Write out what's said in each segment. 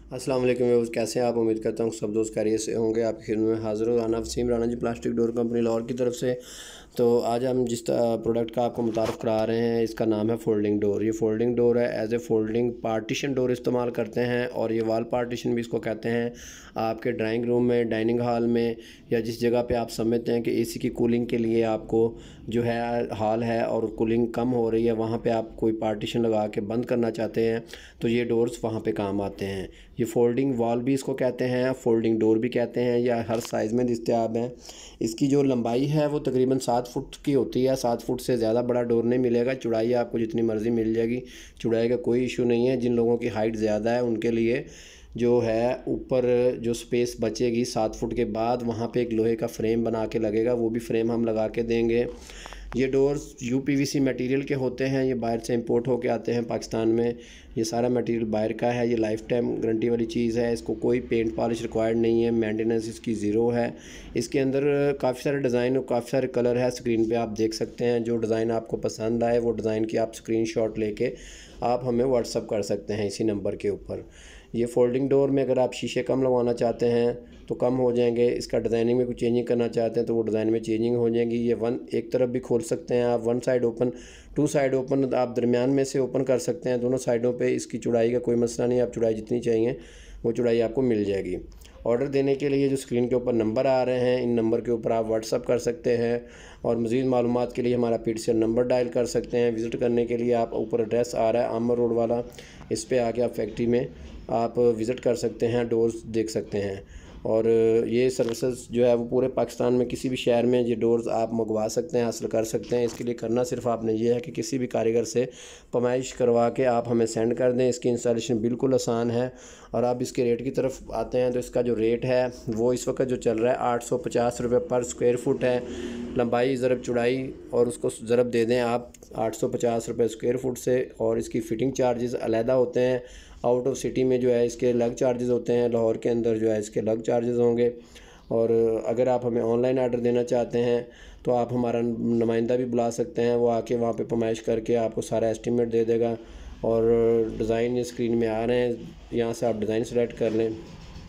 السلام علیکم ویورز، کیسے ہیں آپ؟ امید کرتا ہوں سب دوست خیریت سے ہوں گے۔ آپ کی خدمت میں حاضر ہوں Rana Waseem Rana ji plastic door company Lahore کی طرف سے۔ تو آج ہم جس پروڈکٹ کا آپ کو متعارف کرا رہے ہیں اس کا نام ہے فولڈنگ ڈور۔ یہ فولڈنگ ڈور ہے، as a folding partition door استعمال کرتے ہیں، اور یہ وال پارٹیشن بھی اس کو کہتے ہیں۔ آپ کے ڈرائنگ روم میں، ڈائننگ ہال میں، یا جس جگہ پہ آپ سمجھتے ہیں کہ اے سی کی کولنگ کے لیے آپ کو جو ہے ہال ہے اور کولنگ کم ہو رہی ہے، وہاں پہ آپ کوئی پارٹیشن لگا کے بند کرنا چاہتے ہیں تو یہ ڈورز وہاں پہ کام آتے ہیں۔ یہ فولڈنگ وال بھی اس کو کہتے ہیں، فولڈنگ ڈور بھی کہتے ہیں، یا ہر سائز میں دستیاب ہیں۔ اس کی جو لمبائی ہے وہ تقریباً 7 فٹ کی ہوتی ہے۔ 7 فٹ سے زیادہ بڑا ڈور نہیں ملے گا۔ چوڑائی آپ کو جتنی مرضی مل جائے گی، چوڑائی کا کوئی ایشو نہیں ہے۔ جن لوگوں کی ہائٹ زیادہ ہے ان کے لیے جو ہے اوپر جو سپیس بچے گی 7 فٹ کے بعد، وہاں پہ ایک لوہے کا فریم بنا کے لگے گا، وہ بھی فریم ہم لگا کے دیں گے۔ یہ ڈورز upvc میٹیریل کے ہوتے ہیں، یہ باہر سے امپورٹ ہو کے آتے ہیں پاکستان میں۔ یہ سارا میٹیریل باہر کا ہے، یہ لائف ٹائم گارنٹی والی چیز ہے۔ اس کو کوئی پینٹ پالش ریکوائرڈ نہیں ہے، مینٹیننس اس کی 0 ہے۔ اس کے اندر کافی سارے ڈیزائن اور کافی سارے کلر ہے، اسکرین پہ آپ دیکھ سکتے ہیں۔ جو ڈیزائن آپ کو پسند آئے وہ ڈیزائن کی آپ اسکرین شاٹ لے کے آپ ہمیں واٹس اپ کر سکتے ہیں اسی نمبر کے اوپر۔ یہ فولڈنگ ڈور میں اگر آپ شیشے کم لگوانا چاہتے ہیں تو کم ہو جائیں گے۔ اس کا ڈیزائننگ میں کوئی چینجنگ کرنا چاہتے ہیں تو وہ ڈیزائن میں چینجنگ ہو جائیں گی۔ یہ ایک طرف بھی کھول سکتے ہیں آپ، 1 سائڈ اوپن، 2 سائڈ اوپن، آپ درمیان میں سے اوپن کر سکتے ہیں دونوں سائڈوں پہ۔ اس کی چوڑائی کا کوئی مسئلہ نہیں، آپ چوڑائی جتنی چاہیے وہ چوڑائی آپ کو مل جائے گی۔ آرڈر دینے کے لیے جو اسکرین کے اوپر نمبر آ رہے ہیں، ان نمبر کے اوپر آپ واٹس اپ کر سکتے ہیں، اور مزید معلومات کے لیے ہمارا PTCL نمبر ڈائل کر سکتے ہیں۔ وزٹ کرنے کے لیے آپ اوپر ایڈریس آ رہا ہے عامر روڈ والا، اس پہ آ کے آپ فیکٹری میں آپ وزٹ کر سکتے ہیں، ڈورز دیکھ سکتے ہیں۔ اور یہ سروسز جو ہے وہ پورے پاکستان میں کسی بھی شہر میں یہ ڈورز آپ منگوا سکتے ہیں، حاصل کر سکتے ہیں۔ اس کے لیے کرنا صرف آپ نے یہ ہے کہ کسی بھی کاریگر سے پیمائش کروا کے آپ ہمیں سینڈ کر دیں۔ اس کی انسٹالیشن بالکل آسان ہے۔ اور آپ اس کے ریٹ کی طرف آتے ہیں تو اس کا جو ریٹ ہے وہ اس وقت جو چل رہا ہے 850 روپے پر اسکوائر فٹ ہے۔ لمبائی ضرب چوڑائی اور اس کو ضرب دے دیں آپ 850 روپے اسکوائر فٹ سے، اور اس کی فٹنگ چارجز علیحدہ ہوتے ہیں۔ آؤٹ آف سٹی میں جو ہے اس کے الگ چارجز ہوتے ہیں، لاہور کے اندر جو ہے اس کے الگ چارجز ہوں گے۔ اور اگر آپ ہمیں آن لائن آرڈر دینا چاہتے ہیں تو آپ ہمارا نمائندہ بھی بلا سکتے ہیں، وہ آ کے وہاں پہ پیمائش کر کے آپ کو سارا ایسٹیمیٹ دے دے گا۔ اور ڈیزائن اسکرین میں آ رہے ہیں، یہاں سے آپ ڈیزائن سلیکٹ کر لیں۔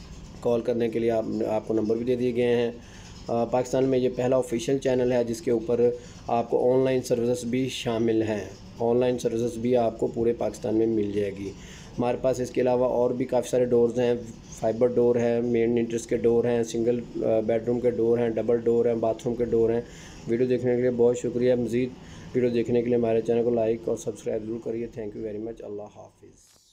کال کرنے کے لیے آپ کو نمبر بھی دے دیے گئے ہیں۔ پاکستان میں یہ پہلا آفیشیل چینل ہے جس کے اوپر آپ کو آن لائن سروسز بھی شامل ہیں۔ آن لائن سروسز بھی آپ کو پورے پاکستان میں مل جائے گی۔ ہمارے پاس اس کے علاوہ اور بھی کافی سارے ڈورز ہیں۔ فائبر ڈور ہے، مین انٹرسٹ کے ڈور ہیں، سنگل بیڈ روم کے ڈور ہیں، ڈبل ڈور ہیں، باتھ روم کے ڈور ہیں۔ ویڈیو دیکھنے کے لیے بہت شکریہ۔ مزید ویڈیو دیکھنے کے لیے ہمارے چینل کو لائک اور سبسکرائب ضرور کریے۔ Thank you very much. اللہ حافظ۔